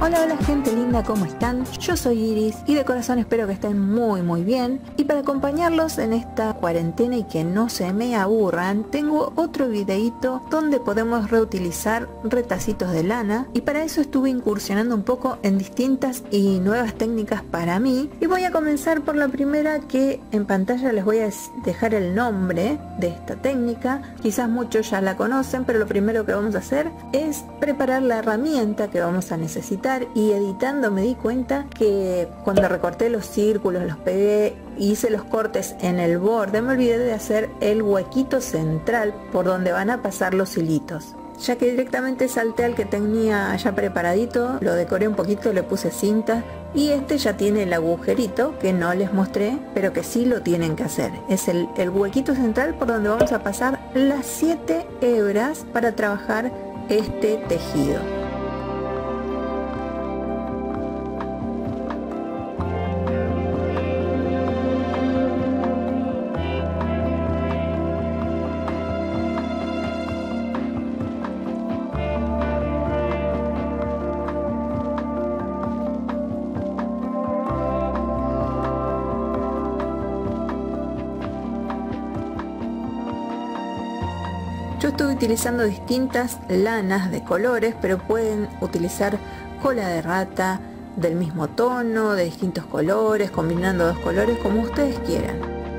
Hola, hola gente linda, ¿cómo están? Yo soy Iris y de corazón espero que estén muy bien. Y para acompañarlos en esta cuarentena y que no se me aburran, tengo otro videito donde podemos reutilizar retacitos de lana. Y para eso estuve incursionando un poco en distintas y nuevas técnicas para mí. Y voy a comenzar por la primera, que en pantalla les voy a dejar el nombre de esta técnica. Quizás muchos ya la conocen, pero lo primero que vamos a hacer es preparar la herramienta que vamos a necesitar. Y editando me di cuenta que cuando recorté los círculos, los pegué, hice los cortes en el borde, me olvidé de hacer el huequito central por donde van a pasar los hilitos. Ya que directamente salté al que tenía ya preparadito, lo decoré un poquito, le puse cinta y este ya tiene el agujerito que no les mostré, pero que sí lo tienen que hacer. Es el huequito central por donde vamos a pasar las 7 hebras para trabajar este tejido. Yo estoy utilizando distintas lanas de colores, pero pueden utilizar cola de rata del mismo tono, de distintos colores, combinando dos colores como ustedes quieran.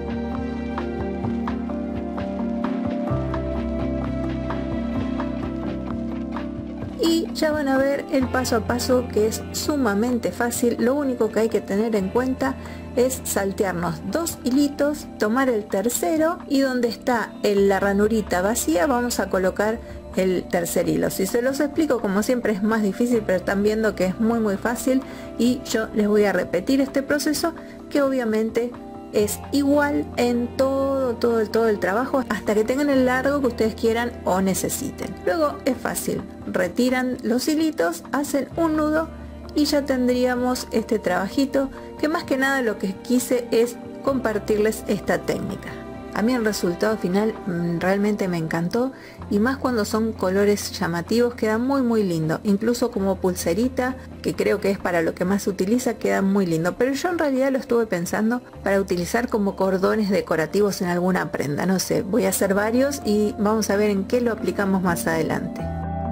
Y ya van a ver el paso a paso, que es sumamente fácil. Lo único que hay que tener en cuenta es saltearnos 2 hilitos, tomar el tercero y donde está la ranurita vacía vamos a colocar el tercer hilo. Si se los explico como siempre es más difícil, pero están viendo que es muy fácil y yo les voy a repetir este proceso, que obviamente es igual en todo el trabajo hasta que tengan el largo que ustedes quieran o necesiten. Luego es fácil, retiran los hilitos, hacen un nudo y ya tendríamos este trabajito, que más que nada lo que quise es compartirles esta técnica. A mí el resultado final realmente me encantó, y más cuando son colores llamativos queda muy lindo, incluso como pulserita, que creo que es para lo que más se utiliza, queda muy lindo. Pero yo en realidad lo estuve pensando para utilizar como cordones decorativos en alguna prenda, no sé, voy a hacer varios y vamos a ver en qué lo aplicamos más adelante.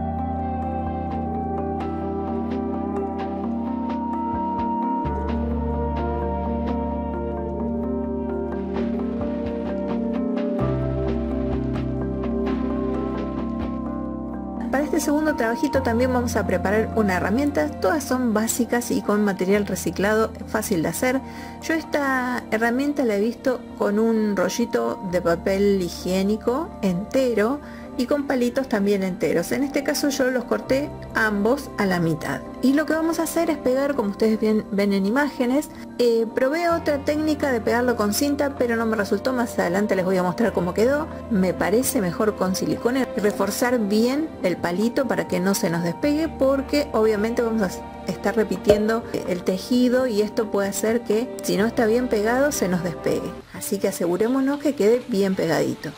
Para este segundo trabajito también vamos a preparar una herramienta. Todas son básicas y con material reciclado, fácil de hacer. Yo esta herramienta la he visto con un rollito de papel higiénico entero y con palitos también enteros. En este caso yo los corté ambos a la mitad. Y lo que vamos a hacer es pegar, como ustedes ven en imágenes. Probé otra técnica de pegarlo con cinta, pero no me resultó. Más adelante les voy a mostrar cómo quedó. Me parece mejor con silicona y reforzar bien el palito para que no se nos despegue, porque obviamente vamos a estar repitiendo el tejido y esto puede hacer que si no está bien pegado se nos despegue. Así que asegurémonos que quede bien pegadito.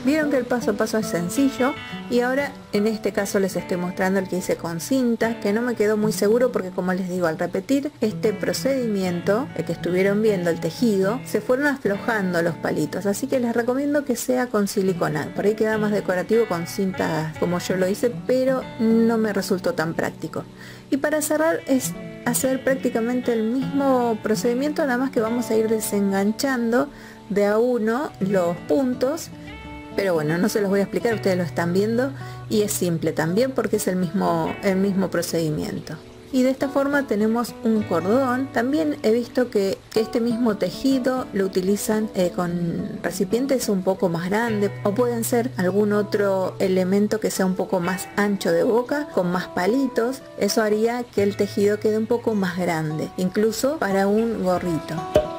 Vieron que el paso a paso es sencillo y ahora en este caso les estoy mostrando el que hice con cinta, que no me quedó muy seguro porque, como les digo, al repetir este procedimiento, el que estuvieron viendo el tejido, se fueron aflojando los palitos, así que les recomiendo que sea con silicona. Por ahí queda más decorativo con cinta como yo lo hice, pero no me resultó tan práctico. Y para cerrar es hacer prácticamente el mismo procedimiento, nada más que vamos a ir desenganchando de a uno los puntos. Pero bueno, no se los voy a explicar, ustedes lo están viendo y es simple también porque es el mismo procedimiento. Y de esta forma tenemos un cordón. También he visto que este mismo tejido lo utilizan con recipientes un poco más grandes, o pueden ser algún otro elemento que sea un poco más ancho de boca, con más palitos. Eso haría que el tejido quede un poco más grande, incluso para un gorrito.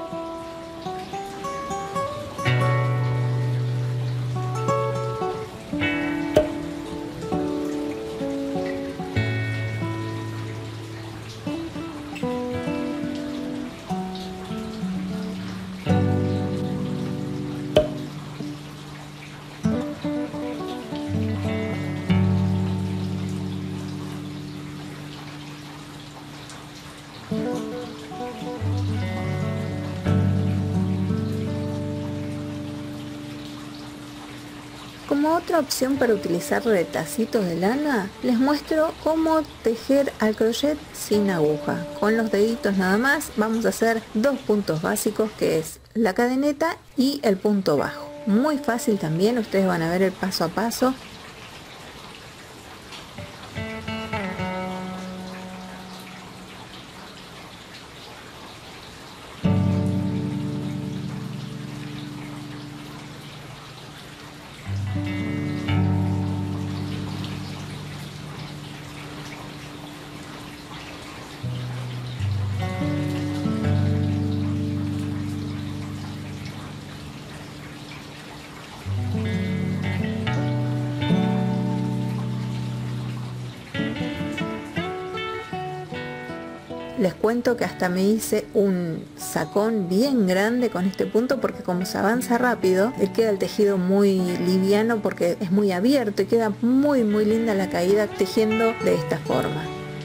Como otra opción para utilizar retacitos de lana, les muestro cómo tejer al crochet sin aguja. Con los deditos nada más vamos a hacer dos puntos básicos, que es la cadeneta y el punto bajo. Muy fácil también, ustedes van a ver el paso a paso. Les cuento que hasta me hice un sacón bien grande con este punto, porque como se avanza rápido, queda el tejido muy liviano porque es muy abierto y queda muy linda la caída tejiendo de esta forma.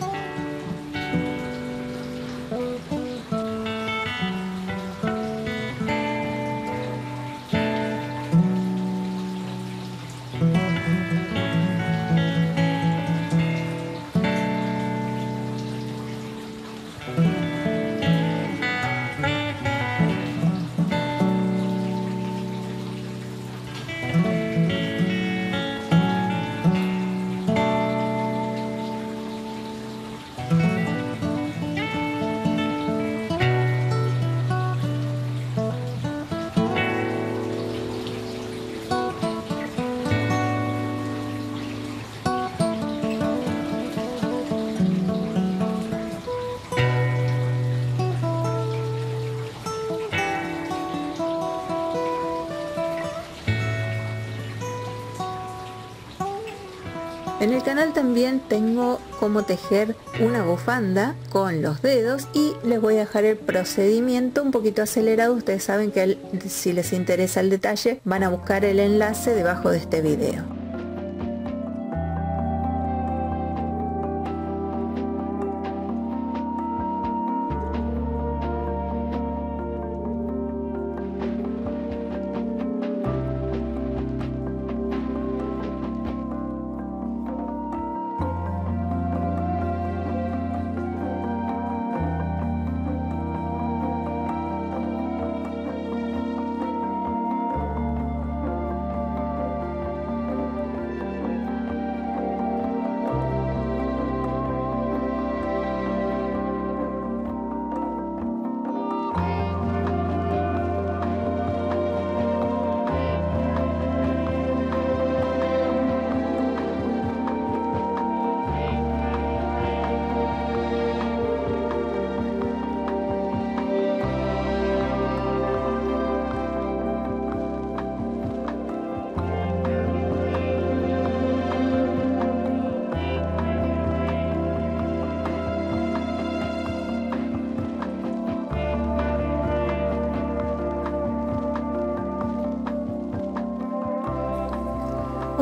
En el canal también tengo cómo tejer una bufanda con los dedos y les voy a dejar el procedimiento un poquito acelerado. Ustedes saben que si les interesa el detalle van a buscar el enlace debajo de este video.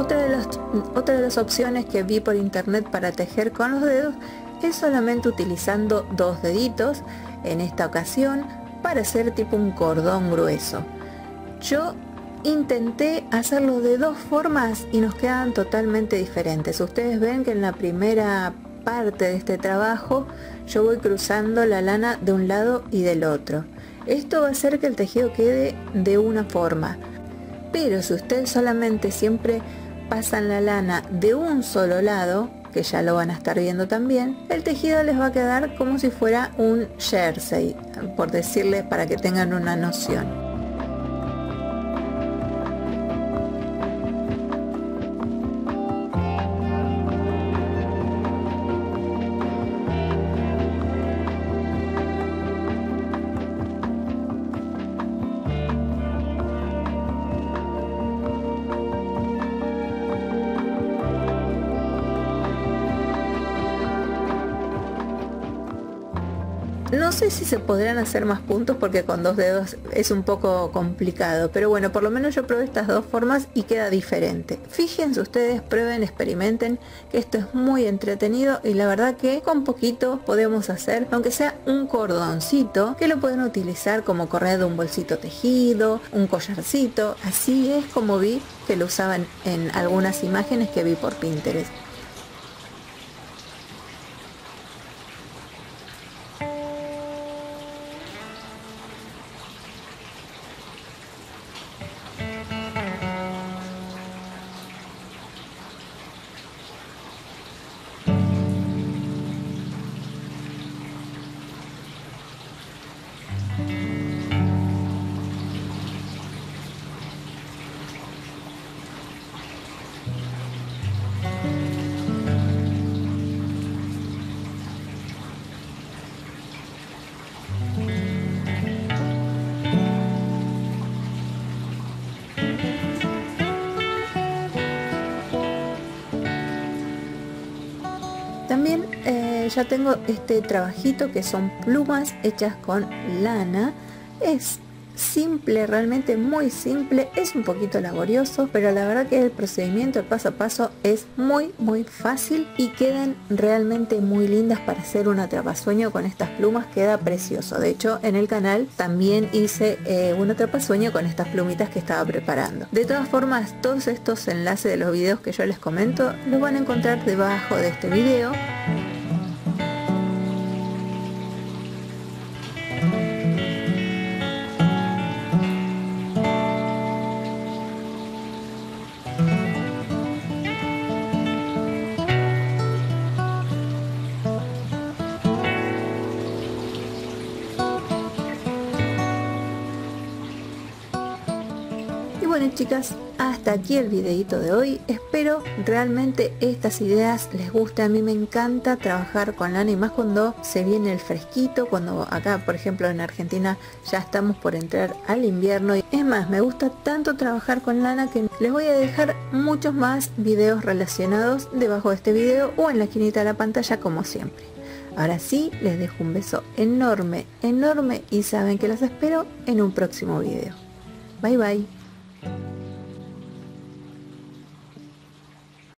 Otra de las opciones que vi por internet para tejer con los dedos es solamente utilizando 2 deditos en esta ocasión para hacer tipo un cordón grueso. Yo intenté hacerlo de 2 formas y nos quedan totalmente diferentes. Ustedes ven que en la primera parte de este trabajo yo voy cruzando la lana de un lado y del otro. Esto va a hacer que el tejido quede de una forma, pero si ustedes solamente siempre pasan la lana de un solo lado, que ya lo van a estar viendo también, el tejido les va a quedar como si fuera un jersey, por decirles, para que tengan una noción. No sé si se podrán hacer más puntos porque con 2 dedos es un poco complicado, pero bueno, por lo menos yo probé estas 2 formas y queda diferente. Fíjense ustedes, prueben, experimenten, que esto es muy entretenido y la verdad que con poquito podemos hacer, aunque sea un cordoncito, que lo pueden utilizar como correa de un bolsito tejido, un collarcito. Así es como vi que lo usaban en algunas imágenes que vi por Pinterest. También ya tengo este trabajito que son plumas hechas con lana. Es simple, realmente muy simple, es un poquito laborioso, pero la verdad que el procedimiento, el paso a paso es muy fácil y quedan realmente muy lindas para hacer un atrapasueño con estas plumas, queda precioso. De hecho, en el canal también hice un atrapasueño con estas plumitas que estaba preparando. De todas formas, todos estos enlaces de los videos que yo les comento los van a encontrar debajo de este video. Bueno chicas, hasta aquí el videito de hoy. Espero realmente estas ideas les gusten. A mí me encanta trabajar con lana y más cuando se viene el fresquito, cuando acá por ejemplo en Argentina ya estamos por entrar al invierno. Es más, me gusta tanto trabajar con lana que les voy a dejar muchos más videos relacionados debajo de este video o en la esquinita de la pantalla como siempre. Ahora sí, les dejo un beso enorme y saben que las espero en un próximo video. Bye bye.